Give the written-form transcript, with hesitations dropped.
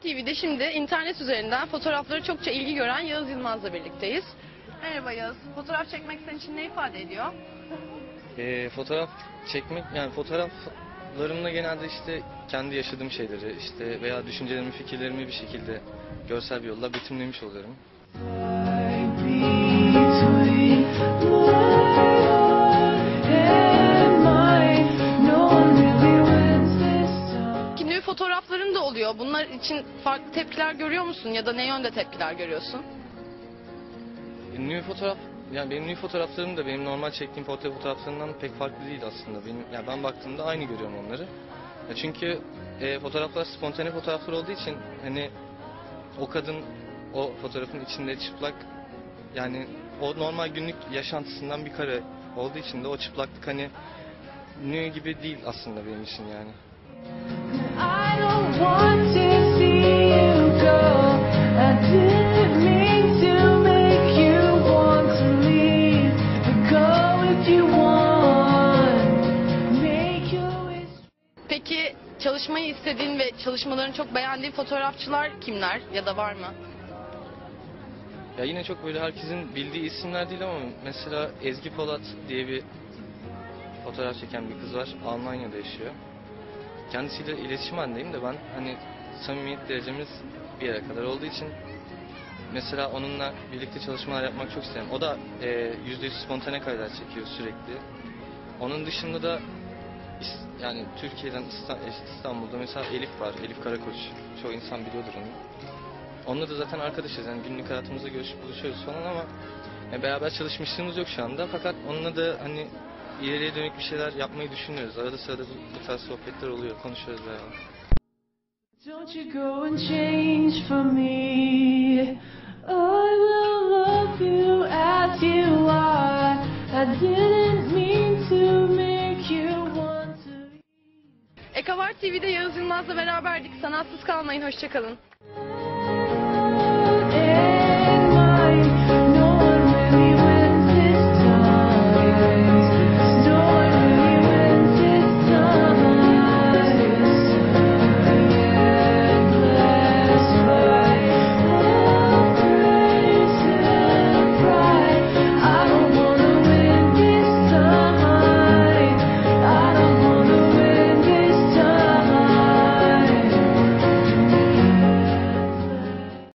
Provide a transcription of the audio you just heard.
TV'de şimdi internet üzerinden fotoğrafları çokça ilgi gören Yağız Yılmaz'la birlikteyiz. Merhaba Yağız. Fotoğraf çekmek senin için ne ifade ediyor? Fotoğraf çekmek, yani fotoğraflarımda genelde işte kendi yaşadığım şeyleri işte veya düşüncelerimi, fikirlerimi bir şekilde görsel bir yolla betimlemiş oluyorum. Nü fotoğrafların da oluyor. Bunlar için farklı tepkiler görüyor musun ya da ne yönde tepkiler görüyorsun? Nü fotoğraf, yani benim nü fotoğraflarım da benim normal çektiğim portre fotoğraflarından pek farklı değil aslında. Yani ben baktığımda aynı görüyorum onları. Çünkü fotoğraflar spontane fotoğraflar olduğu için hani o kadın o fotoğrafın içinde çıplak, yani o normal günlük yaşantısından bir kare olduğu için de o çıplaklık hani nü gibi değil aslında benim için yani. I don't want to see you go. I didn't mean to make you want to leave. But go if you want. Make your wish. Peki çalışmayı istediğin ve çalışmalarını çok beğendiğin fotoğrafçılar kimler ya da var mı? Ya yine çok böyle herkesin bildiği isimler değil ama mesela Ezgi Polat diye bir fotoğraf çeken bir kız var. Almanya'da yaşıyor. Kendisiyle iletişim halindeyim de ben hani samimiyet derecemiz bir yere kadar olduğu için mesela onunla birlikte çalışmalar yapmak çok isterim. O da %100 spontane kareler çekiyor sürekli. Onun dışında da yani Türkiye'den İstanbul'da mesela Elif var. Elif Karakoç. Çoğu insan biliyordur onu. Onunla da zaten arkadaşız. Yani günlük hayatımızda görüşüp buluşuyoruz falan ama beraber çalışmışlığımız yok şu anda. Fakat onunla da hani ileriye dönük bir şeyler yapmayı düşünüyoruz. Arada sırada bu tarz sohbetler oluyor. Konuşuyoruz beraber. Don't you go and change for me. I will love you as you are. I didn't mean to make you want to. Ekavar TV'de Yağız Yılmaz'la beraberdik. Sanatsız kalmayın. Hoşça kalın.